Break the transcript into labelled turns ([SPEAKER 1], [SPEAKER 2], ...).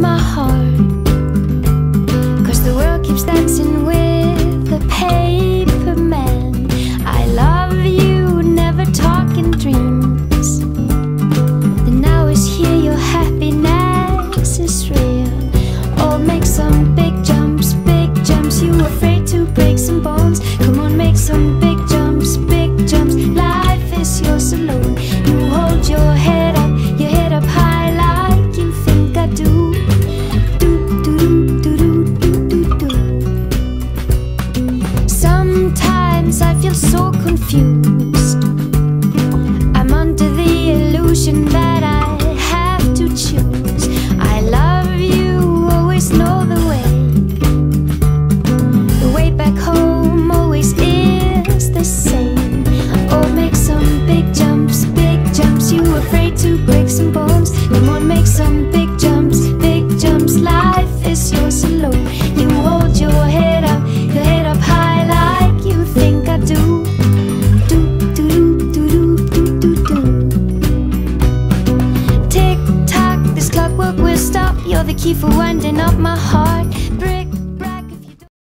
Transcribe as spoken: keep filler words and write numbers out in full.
[SPEAKER 1] my heart, 'cause the world keeps dancing with the paper man. I love you, never talking dreams. The now is here, your happiness is real. Oh, make some big jumps, big jumps. You afraid to break some bones? Come on, make some big jumps, big jumps. Life is yours alone. You hold your head up, your head up high like you think I do. Do, do, do, do, do, do, do. Sometimes I feel so confused. I'm under the illusion that I have to choose. I love you, always know the way. The way back home always is the same. Oh, make some big jumps, big jumps. You afraid to break some bones? Come on, make some big jumps, big jumps. Life is yours alone. You hold your head up, your head up high like you think I do. Do, do, do, do, do, do, do. Tick tock, this clockwork will stop. You're the key for winding up my heart. Brick